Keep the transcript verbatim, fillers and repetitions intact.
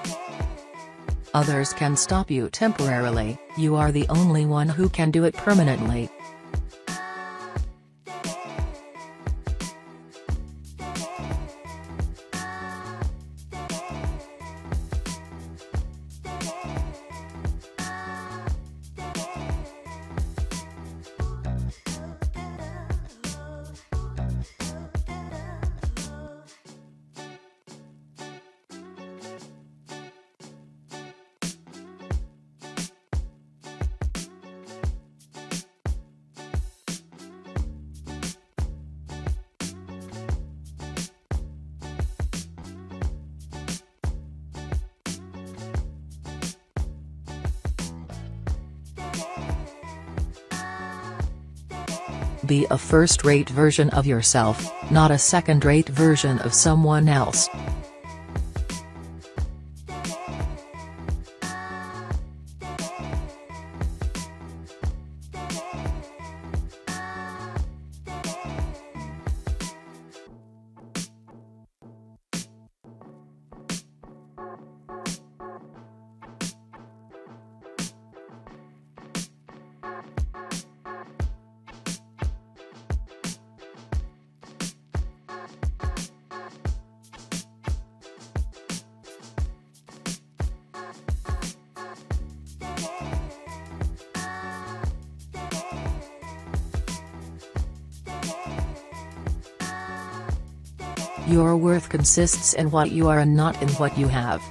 Others can stop you temporarily, you are the only one who can do it permanently. Be a first-rate version of yourself, not a second-rate version of someone else. Your worth consists in what you are and not in what you have.